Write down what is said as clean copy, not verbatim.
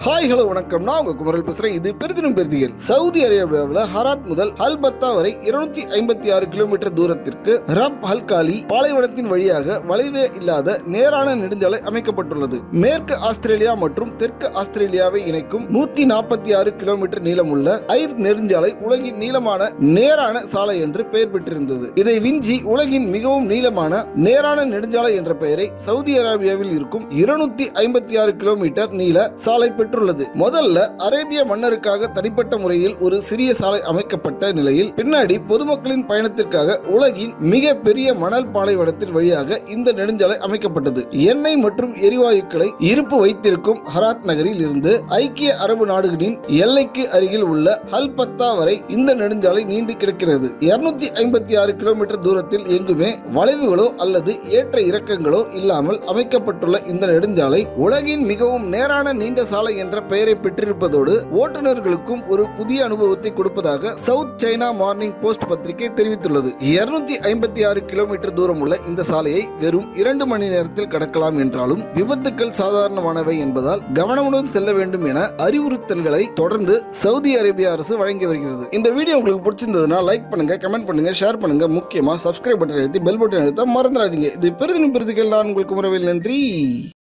Hi hello வணக்கம். நான் உங்க குமரல் பேசுறேன். இது பெருதினம் பெருதிகள். சவுதி அரேபியாவில் ஹராத் முதல் அல்பத்தா வரை 256 கிலோமீட்டர் தூரத்திற்கு ரப் அல்காலி பாலைவனத்தின் வழியாக வளைவே இல்லாத நேரான நெடுஞ்சாலை அமைக்கப்பட்டுள்ளது. மேற்கு ஆஸ்திரேலியா மற்றும் தெற்கு ஆஸ்திரேலியாவை இணைக்கும் 146 கிலோமீட்டர் நீளமுள்ள ஐர் நெடுஞ்சாலை உலகின் நீளமான நேரான சாலை என்று பெயர் பெற்றிருந்தது. இதை விஞ்சி உலகின் மிகவும் நீளமான நேரான நெடுஞ்சாலை என்ற பெயரை சவுதி அரேபியாவில் இருக்கும் 256 கிலோமீட்டர் நீள சாலை பெற்றுள்ளது. முதல்ல அரேபிய மன்னருக்காக தனிப்பட்ட முறையில் ஒரு சிறிய சாலை அமைக்கப்பட்ட நிலையில் பின்னாடி பொதுமக்களின் பயணத்திற்காக உலகின் மிக பெரிய மணல் பாலைவனத்தின் வழியாக இந்த நெடுஞ்சாலை அமைக்கப்பட்டது. எண்ணெய் மற்றும் எரிவாயுக்களை இருப்பு வைத்திருக்கும் ஹராத் நகரில் இருந்து ஐக்கிய அரபு நாடுகளின் எல்லைக்கு அருகில் உள்ள அல்பத்தா வரை இந்த நெடுஞ்சாலை நீண்டு கிடக்கிறது. 256 கிலோமீட்டர் தூரத்தில் எங்குமே வளைவுகளோ அல்லது ஏற்ற இறக்கங்களோ இல்லாமல் அமைக்கப்பட்டுள்ள இந்த நெடுஞ்சாலை உலகின் மிகவும் நேரான நீண்ட சாலை என்ற பெயரை பெற்றிருப்பதோடு ஓட்டுநர்களுக்கும் ஒரு புதிய அனுபவத்தை கொடுப்பதாக சவுத் சைனா மார்னிங் போஸ்ட் பத்திரிகை தெரிவித்துள்ளது. 256 கிலோமீட்டர் தூரம் உள்ள இந்த சாலையை வெறும் 2 மணி நேரத்தில் கடக்கலாம் என்றாலும் விபத்துக்கள் சாதாரணமானவை என்பதால் கவனமுடன் செல்ல வேண்டும் என அறிவுறுத்தல்களை தொடர்ந்து சவுதி அரேபிய அரசு வழங்கி வருகிறது. இந்த வீடியோ உங்களுக்கு பிடிச்சிருந்ததுன்னா லைக் பண்ணுங்க, கமெண்ட் பண்ணுங்க, ஷேர் பண்ணுங்க. முக்கியமா சப்ஸ்கிரைப் பட்டன் அழுத்தி பெல் பட்டன் அழுத்த மறந்துடாதீங்க. இது பெருதினம் பெருதிகள். நான் உங்களுக்கு முறையில் நன்றி.